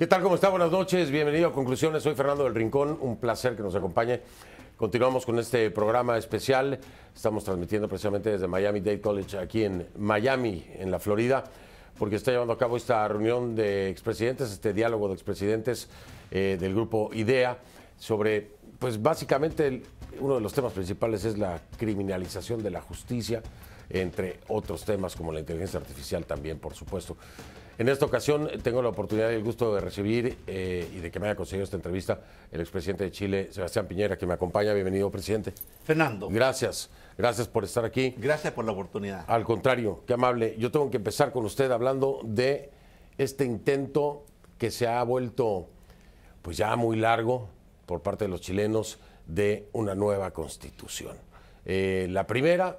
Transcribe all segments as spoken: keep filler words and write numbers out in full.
¿Qué tal? ¿Cómo está? Buenas noches. Bienvenido a Conclusiones. Soy Fernando del Rincón. Un placer que nos acompañe. Continuamos con este programa especial. Estamos transmitiendo precisamente desde Miami-Dade College, aquí en Miami, en la Florida, porque está llevando a cabo esta reunión de expresidentes, este diálogo de expresidentes eh, del grupo IDEA sobre, pues básicamente, el, uno de los temas principales es la criminalización de la justicia, entre otros temas como la inteligencia artificial también, por supuesto. En esta ocasión tengo la oportunidad y el gusto de recibir eh, y de que me haya conseguido esta entrevista el expresidente de Chile, Sebastián Piñera, que me acompaña. Bienvenido, presidente. Fernando. Gracias, gracias por estar aquí. Gracias por la oportunidad. Al contrario, qué amable. Yo tengo que empezar con usted hablando de este intento que se ha vuelto pues ya muy largo por parte de los chilenos de una nueva constitución. Eh, la primera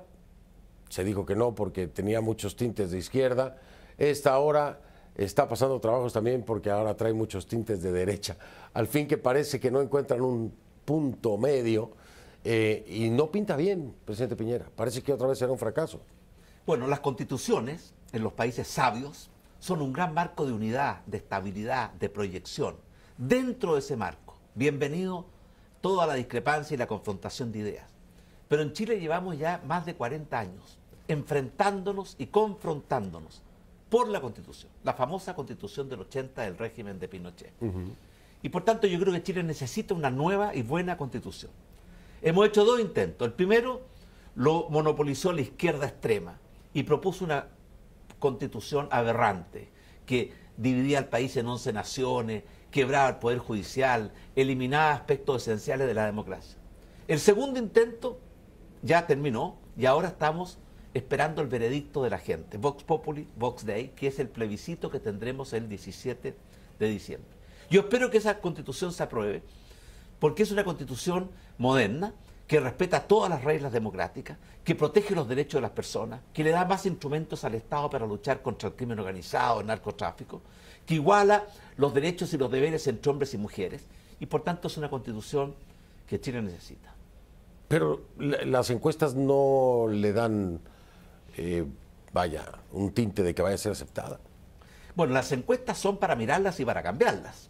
se dijo que no porque tenía muchos tintes de izquierda. Esta ahora está pasando trabajos también porque ahora trae muchos tintes de derecha. Al fin que parece que no encuentran un punto medio eh, y no pinta bien, presidente Piñera. Parece que otra vez será un fracaso. Bueno, las constituciones en los países sabios son un gran marco de unidad, de estabilidad, de proyección. Dentro de ese marco, bienvenido toda la discrepancia y la confrontación de ideas. Pero en Chile llevamos ya más de cuarenta años enfrentándonos y confrontándonos por la Constitución, la famosa Constitución del ochenta del régimen de Pinochet. Uh-huh. Y por tanto yo creo que Chile necesita una nueva y buena Constitución. Hemos hecho dos intentos. El primero lo monopolizó la izquierda extrema y propuso una Constitución aberrante que dividía al país en once naciones, quebraba el Poder Judicial, eliminaba aspectos esenciales de la democracia. El segundo intento ya terminó y ahora estamos esperando el veredicto de la gente, Vox Populi, Vox Dei, que es el plebiscito que tendremos el diecisiete de diciembre. Yo espero que esa constitución se apruebe, porque es una constitución moderna, que respeta todas las reglas democráticas, que protege los derechos de las personas, que le da más instrumentos al Estado para luchar contra el crimen organizado, el narcotráfico, que iguala los derechos y los deberes entre hombres y mujeres, y por tanto es una constitución que Chile necesita. Pero las encuestas no le dan... Eh, vaya, un tinte de que vaya a ser aceptada. Bueno, las encuestas son para mirarlas y para cambiarlas.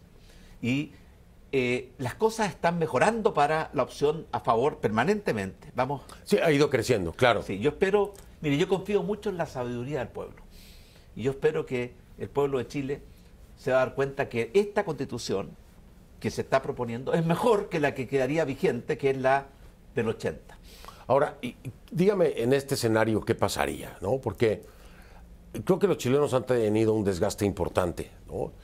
Y eh, las cosas están mejorando para la opción a favor permanentemente. Vamos. Sí, ha ido creciendo, claro. Sí, yo espero, mire, yo confío mucho en la sabiduría del pueblo. Y yo espero que el pueblo de Chile se va a dar cuenta que esta constitución que se está proponiendo es mejor que la que quedaría vigente, que es la del ochenta. Ahora, y, dígame en este escenario qué pasaría, ¿no? Porque creo que los chilenos han tenido un desgaste importante, ¿no?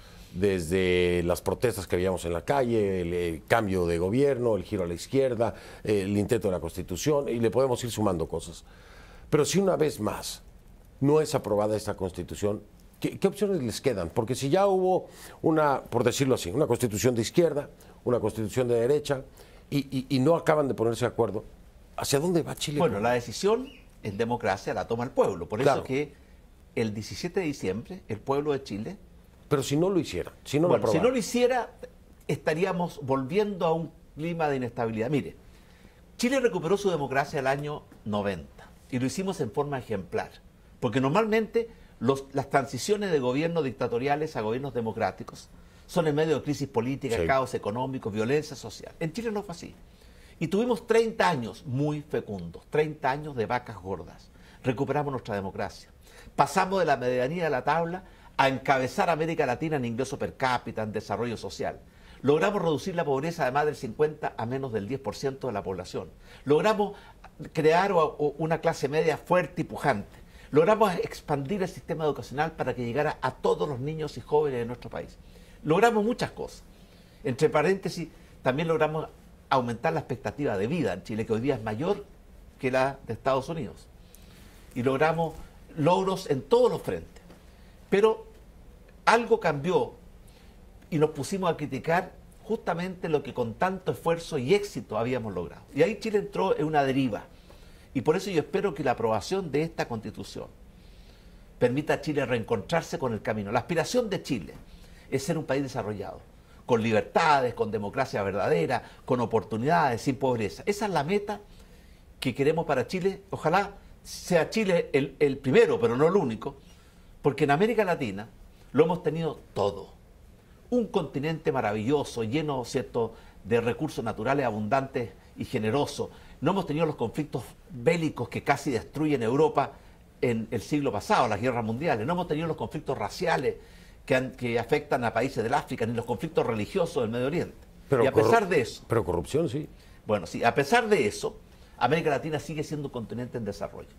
Desde las protestas que veíamos en la calle, el, el cambio de gobierno, el giro a la izquierda, el intento de la Constitución, y le podemos ir sumando cosas. Pero si una vez más no es aprobada esta Constitución, ¿qué, qué opciones les quedan? Porque si ya hubo una, por decirlo así, una Constitución de izquierda, una Constitución de derecha, y, y, y no acaban de ponerse de acuerdo, ¿hacia dónde va Chile? Bueno, la decisión en democracia la toma el pueblo. Por claro. eso que el diecisiete de diciembre el pueblo de Chile... Pero si no lo hiciera, si no bueno, lo si no lo hiciera, estaríamos volviendo a un clima de inestabilidad. Mire, Chile recuperó su democracia el año noventa y lo hicimos en forma ejemplar. Porque normalmente los, las transiciones de gobiernos dictatoriales a gobiernos democráticos son en medio de crisis política, sí. caos económico, violencia social. En Chile no fue así. Y tuvimos treinta años muy fecundos, treinta años de vacas gordas. Recuperamos nuestra democracia. Pasamos de la medianía de la tabla a encabezar a América Latina en ingreso per cápita, en desarrollo social. Logramos reducir la pobreza de más del cincuenta a menos del diez por ciento de la población. Logramos crear una clase media fuerte y pujante. Logramos expandir el sistema educacional para que llegara a todos los niños y jóvenes de nuestro país. Logramos muchas cosas. Entre paréntesis, también logramos aumentar la expectativa de vida en Chile, que hoy día es mayor que la de Estados Unidos. Y logramos logros en todos los frentes. Pero algo cambió y nos pusimos a criticar justamente lo que con tanto esfuerzo y éxito habíamos logrado. Y ahí Chile entró en una deriva. Y por eso yo espero que la aprobación de esta Constitución permita a Chile reencontrarse con el camino. La aspiración de Chile es ser un país desarrollado, con libertades, con democracia verdadera, con oportunidades, sin pobreza. Esa es la meta que queremos para Chile. Ojalá sea Chile el, el primero, pero no el único, porque en América Latina lo hemos tenido todo. un continente maravilloso, lleno, ¿cierto?, de recursos naturales abundantes y generosos. No hemos tenido los conflictos bélicos que casi destruyen Europa en el siglo pasado, las guerras mundiales. No hemos tenido los conflictos raciales que, han, que afectan a países del África, ni los conflictos religiosos del Medio Oriente. Pero y a pesar de eso... Pero corrupción, sí. Bueno, sí, a pesar de eso, América Latina sigue siendo un continente en desarrollo.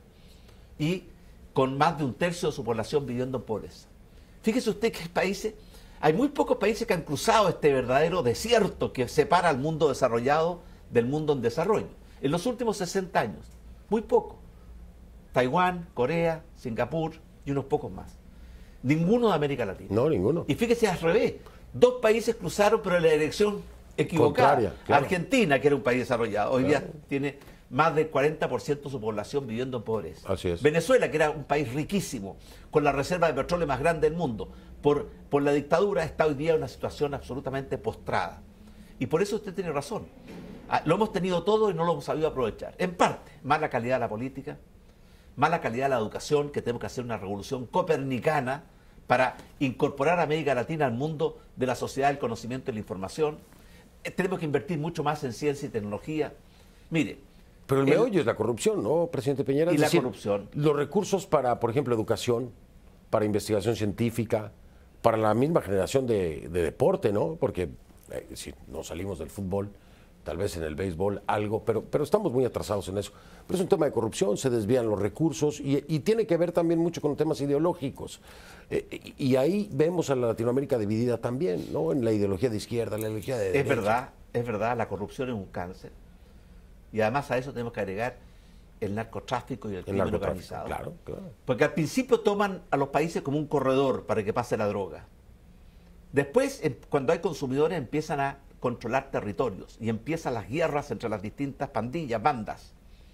Y con más de un tercio de su población viviendo en pobreza. Fíjese usted que hay países, hay muy pocos países que han cruzado este verdadero desierto que separa al mundo desarrollado del mundo en desarrollo. En los últimos sesenta años, muy poco. Taiwán, Corea, Singapur y unos pocos más. Ninguno de América Latina. No, ninguno. Y fíjese al revés, dos países cruzaron pero en la dirección equivocada. Contraria, claro. Argentina, que era un país desarrollado, hoy Claro. día tiene más del cuarenta por ciento de su población viviendo en pobreza. Así es. Venezuela, que era un país riquísimo, con la reserva de petróleo más grande del mundo, por, por la dictadura está hoy día en una situación absolutamente postrada. Y por eso usted tiene razón. Ah, Lo hemos tenido todo y no lo hemos sabido aprovechar. En parte, mala calidad de la política, mala calidad de la educación, que tenemos que hacer una revolución copernicana para incorporar a América Latina al mundo de la sociedad del conocimiento y la información. Eh, Tenemos que invertir mucho más en ciencia y tecnología. Mire, Pero el el- meollo es la corrupción, ¿no, presidente Piñera? Y Es la decir, corrupción. Los recursos para, por ejemplo, educación, para investigación científica, para la misma generación de, de deporte, ¿no? Porque eh, si no salimos del fútbol, tal vez en el béisbol algo, pero, pero estamos muy atrasados en eso. Pero es un tema de corrupción, se desvían los recursos y, y tiene que ver también mucho con temas ideológicos. Eh, y, y ahí vemos a la Latinoamérica dividida también, ¿no? En la ideología de izquierda, la ideología de Es derecha. verdad, es verdad, la corrupción es un cáncer. Y además a eso tenemos que agregar el narcotráfico y el El crimen narcotráfico, organizado. claro, claro. Porque al principio toman a los países como un corredor para que pase la droga. Después, em- cuando hay consumidores, empiezan a controlar territorios y empiezan las guerras entre las distintas pandillas, bandas.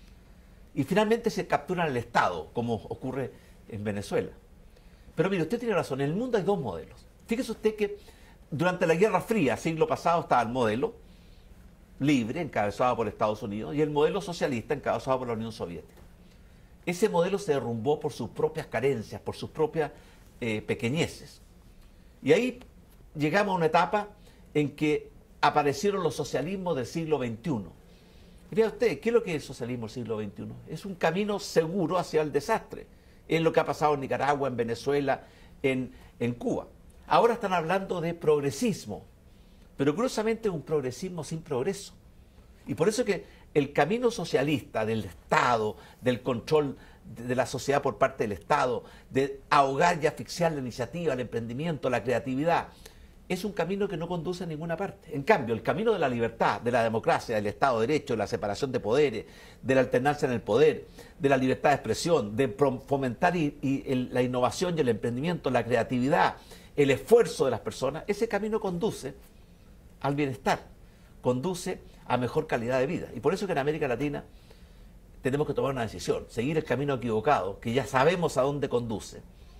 Y finalmente se capturan el Estado, como ocurre en Venezuela. Pero mire, usted tiene razón, en el mundo hay dos modelos. Fíjese usted que durante la Guerra Fría, siglo pasado, estaba el modelo libre, encabezado por Estados Unidos, y el modelo socialista, encabezado por la Unión Soviética. Ese modelo se derrumbó por sus propias carencias, por sus propias eh, pequeñeces. Y ahí llegamos a una etapa en que aparecieron los socialismos del siglo veintiuno. Y vea usted, ¿qué es lo que es el socialismo del siglo veintiuno? Es un camino seguro hacia el desastre. Es lo que ha pasado en Nicaragua, en Venezuela, en, en Cuba. Ahora están hablando de progresismo, pero curiosamente es un progresismo sin progreso. Y por eso que el camino socialista del Estado, del control de, de la sociedad por parte del Estado, de ahogar y asfixiar la iniciativa, el emprendimiento, la creatividad, es un camino que no conduce a ninguna parte. En cambio, el camino de la libertad, de la democracia, del Estado de Derecho, de la separación de poderes, de la alternancia en el poder, de la libertad de expresión, de pro- fomentar y, y el- la innovación y el emprendimiento, la creatividad, el esfuerzo de las personas, ese camino conduce al bienestar, conduce a mejor calidad de vida. Y por eso que en América Latina tenemos que tomar una decisión, seguir el camino equivocado, que ya sabemos a dónde conduce,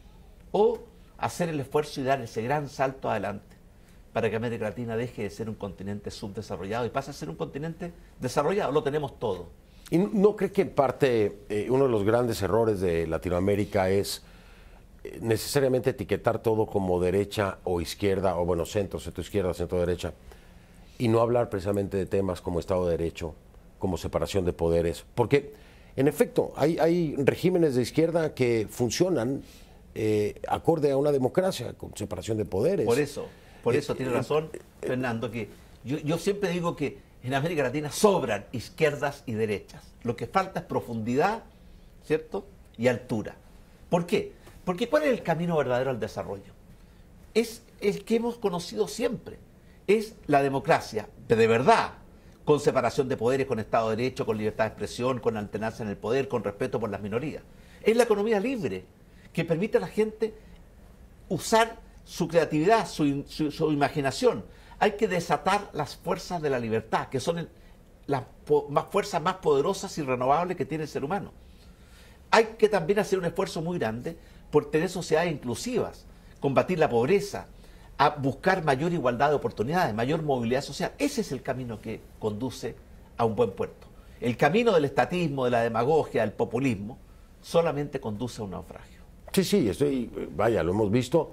o hacer el esfuerzo y dar ese gran salto adelante para que América Latina deje de ser un continente subdesarrollado y pase a ser un continente desarrollado. Lo tenemos todo. ¿Y no cree que en parte eh, uno de los grandes errores de Latinoamérica es eh, necesariamente etiquetar todo como derecha o izquierda, o bueno, centro, centro izquierda, centro derecha, y no hablar precisamente de temas como Estado de Derecho, como separación de poderes? Porque, en efecto, hay, hay regímenes de izquierda que funcionan eh, acorde a una democracia, con separación de poderes. Por eso, por eso tiene razón, Fernando, que yo, yo siempre digo que en América Latina sobran izquierdas y derechas. Lo que falta es profundidad, ¿cierto? Y altura. ¿Por qué? Porque ¿cuál es el camino verdadero al desarrollo? Es el que hemos conocido siempre. Es la democracia, de verdad, con separación de poderes, con Estado de Derecho, con libertad de expresión, con alternancia en el poder, con respeto por las minorías. Es la economía libre, que permite a la gente usar su creatividad, su, su, su imaginación. Hay que desatar las fuerzas de la libertad, que son el, las po, más fuerzas más poderosas y renovables que tiene el ser humano. Hay que también hacer un esfuerzo muy grande por tener sociedades inclusivas, combatir la pobreza, a buscar mayor igualdad de oportunidades, mayor movilidad social. Ese es el camino que conduce a un buen puerto. El camino del estatismo, de la demagogia, del populismo, solamente conduce a un naufragio. Sí, sí, estoy, vaya, lo hemos visto.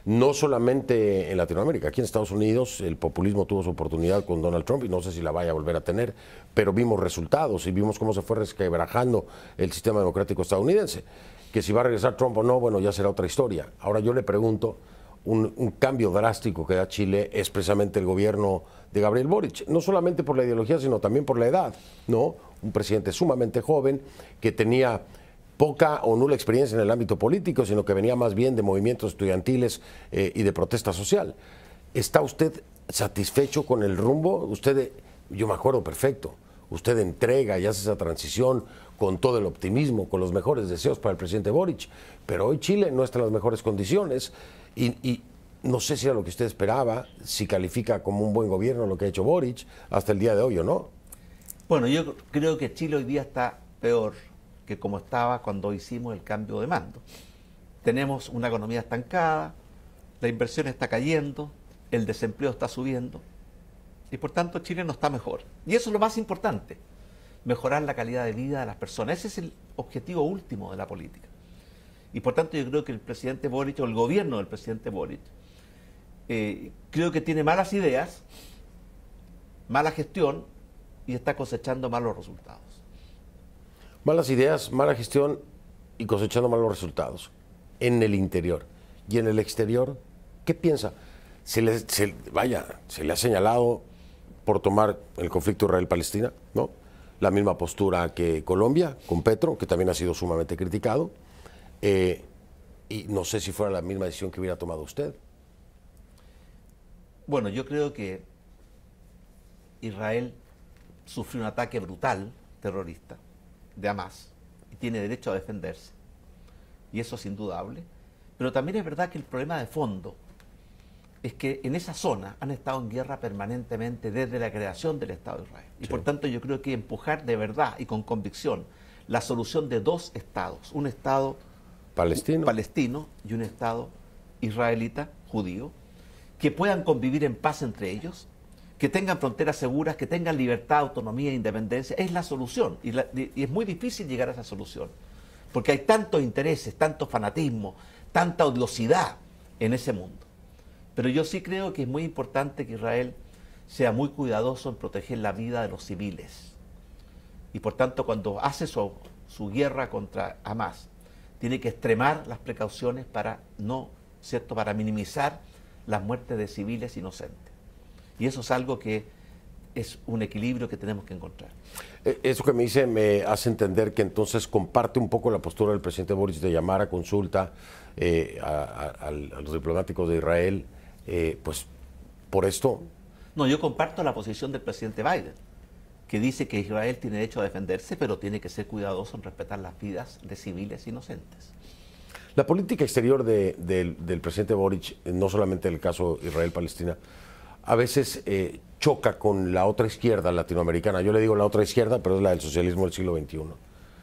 no solamente en Latinoamérica, aquí en Estados Unidos el populismo tuvo su oportunidad con Donald Trump y no sé si la vaya a volver a tener, pero vimos resultados y vimos cómo se fue resquebrajando el sistema democrático estadounidense. Que si va a regresar Trump o no, bueno, ya será otra historia. Ahora yo le pregunto, un, un cambio drástico que da Chile es precisamente el gobierno de Gabriel Boric, no solamente por la ideología, sino también por la edad, ¿no? Un presidente sumamente joven que tenía poca o nula experiencia en el ámbito político, sino que venía más bien de movimientos estudiantiles eh, y de protesta social. ¿Está usted satisfecho con el rumbo? Usted, yo me acuerdo perfecto, usted entrega y hace esa transición con todo el optimismo, con los mejores deseos para el presidente Boric, pero hoy Chile no está en las mejores condiciones y, y no sé si era lo que usted esperaba, si califica como un buen gobierno lo que ha hecho Boric hasta el día de hoy o no. Bueno, yo creo que Chile hoy día está peor que como estaba cuando hicimos el cambio de mando. Tenemos una economía estancada, la inversión está cayendo, el desempleo está subiendo y por tanto Chile no está mejor. Y eso es lo más importante, mejorar la calidad de vida de las personas. Ese es el objetivo último de la política. Y por tanto yo creo que el presidente Boric, o el gobierno del presidente Boric, eh, creo que tiene malas ideas, mala gestión y está cosechando malos resultados. Malas ideas, mala gestión y cosechando malos resultados en el interior. Y en el exterior, ¿qué piensa? Se le, se, vaya, se le ha señalado por tomar el conflicto Israel-Palestina, ¿no? La misma postura que Colombia, con Petro, que también ha sido sumamente criticado. Eh, y no sé si fuera la misma decisión que hubiera tomado usted. Bueno, yo creo que Israel sufrió un ataque brutal, terrorista, de Hamas, y tiene derecho a defenderse. Y eso es indudable. Pero también es verdad que el problema de fondo es que en esa zona han estado en guerra permanentemente desde la creación del Estado de Israel. Y sí. Por tanto yo creo que empujar de verdad y con convicción la solución de dos estados, un Estado palestino, palestino y un Estado israelita, judío, que puedan convivir en paz entre ellos, que tengan fronteras seguras, que tengan libertad, autonomía e independencia, es la solución. Y, la, y es muy difícil llegar a esa solución, porque hay tantos intereses, tanto fanatismo, tanta odiosidad en ese mundo. Pero yo sí creo que es muy importante que Israel sea muy cuidadoso en proteger la vida de los civiles. Y por tanto, cuando hace su, su guerra contra Hamas, tiene que extremar las precauciones para no, ¿cierto?, para minimizar las muertes de civiles inocentes. Y eso es algo que es un equilibrio que tenemos que encontrar. Eso que me dice me hace entender que entonces comparte un poco la postura del presidente Boric de llamar a consulta eh, a, a, a los diplomáticos de Israel, eh, pues por esto. No, yo comparto la posición del presidente Biden, que dice que Israel tiene derecho a defenderse, pero tiene que ser cuidadoso en respetar las vidas de civiles inocentes. La política exterior de, de, del presidente Boric, no solamente el caso Israel-Palestina, a veces eh, choca con la otra izquierda latinoamericana. Yo le digo la otra izquierda, pero es la del socialismo del siglo veintiuno.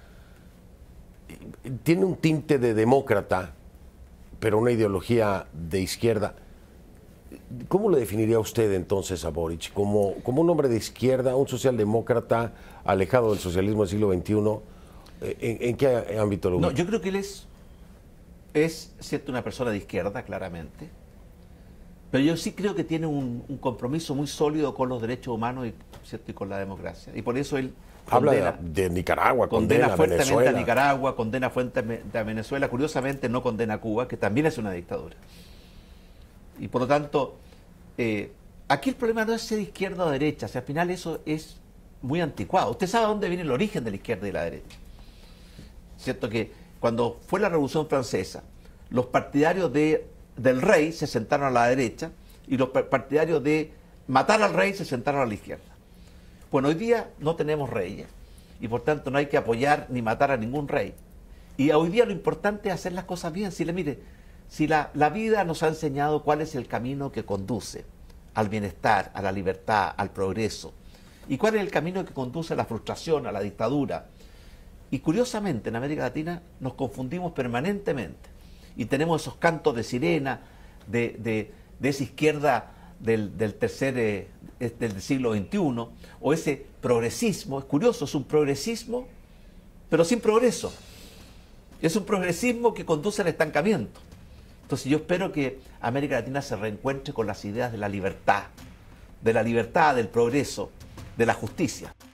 Tiene un tinte de demócrata, pero una ideología de izquierda. ¿Cómo le definiría usted entonces a Boric? ¿Como, como un hombre de izquierda, un socialdemócrata alejado del socialismo del siglo veintiuno? ¿En, en qué ámbito lo ubica? No, yo creo que él es, es cierto, una persona de izquierda, claramente. Pero yo sí creo que tiene un, un compromiso muy sólido con los derechos humanos y, ¿cierto?, y con la democracia. Y por eso él habla condena, de, de Nicaragua, condena, condena fuertemente Venezuela. a Nicaragua, condena fuertemente a Venezuela. Curiosamente no condena a Cuba, que también es una dictadura. Y por lo tanto, eh, aquí el problema no es ser izquierda o derecha. O sea, al final eso es muy anticuado. Usted sabe dónde viene el origen de la izquierda y la derecha. Cierto que cuando fue la Revolución Francesa, los partidarios de del rey se sentaron a la derecha y los partidarios de matar al rey se sentaron a la izquierda. Bueno, hoy día no tenemos reyes y por tanto no hay que apoyar ni matar a ningún rey. Y hoy día lo importante es hacer las cosas bien. Si le mire, si la, la vida nos ha enseñado cuál es el camino que conduce al bienestar, a la libertad, al progreso, y cuál es el camino que conduce a la frustración, a la dictadura. Y curiosamente en América Latina nos confundimos permanentemente. Y tenemos esos cantos de sirena de, de, de esa izquierda del, del tercer eh, del siglo veintiuno, o ese progresismo. Es curioso, es un progresismo, pero sin progreso. Es un progresismo que conduce al estancamiento. Entonces yo espero que América Latina se reencuentre con las ideas de la libertad, de la libertad, del progreso, de la justicia.